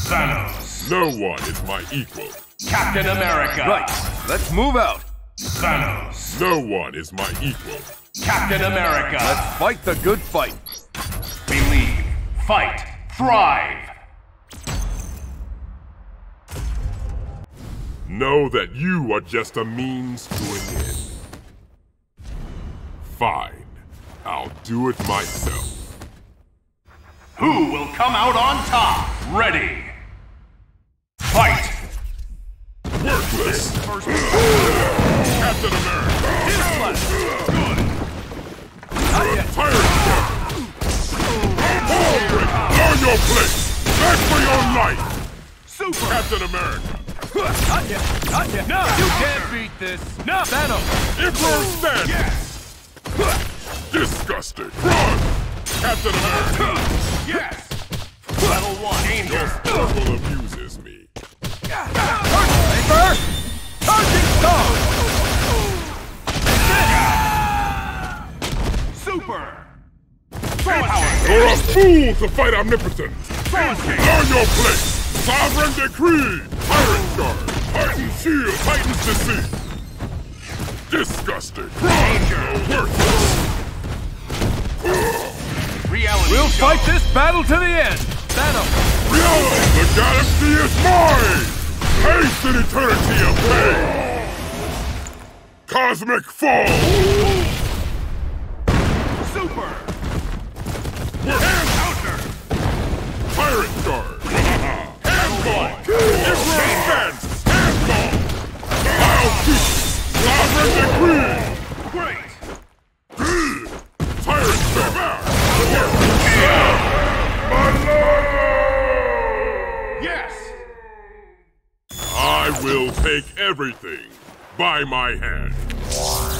Thanos. No one is my equal. Captain America. Right, let's move out. Thanos. No one is my equal. Captain America. Let's fight the good fight. Believe, fight, thrive. Know that you are just a means to an end. Fine, I'll do it myself. Who will come out on top? Ready. Fight. Worthless! First Captain America! Good. Pirate Ship! Forward! Learn your place! Back for your life! Super. Captain America! Not yet, not yet. No, you can't beat this. No, Thanos. Emperor stands! Yes. Disgusting! Run! Captain America! Yes. Level 1. Danger. Purple amuses me. Paper! Charging stone! Super. Power. You're a fool to fight omnipotence! Learn Learn your place! Sovereign decree! Pirate guard! Titan shield! Titan's deceit! Disgusting! Danger. Worthless! Reality. We'll show. fight this battle to the end. Thanos. Reality! The galaxy is mine! Haste and eternity of pain! Cosmic fall! Super. Hand counter! Pirate guard! Handball! Emperor stands! Handball! I'll keep sovereign decree! Great. Pirate step out! My lord! Yes. I will take everything by my hand.